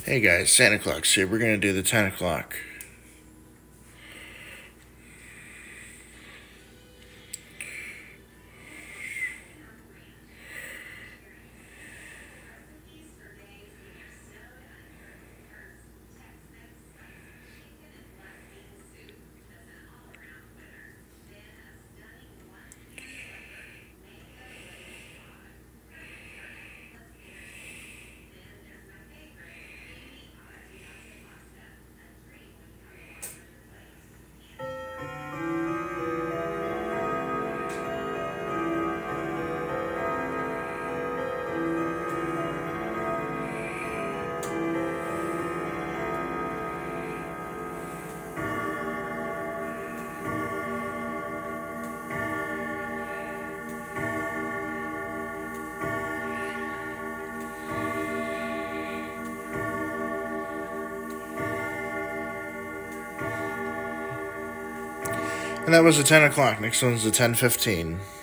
Hey guys, Santa Claus here. We're going to do the 10 o'clock. And that was the 10 o'clock. Next one's the 10:15.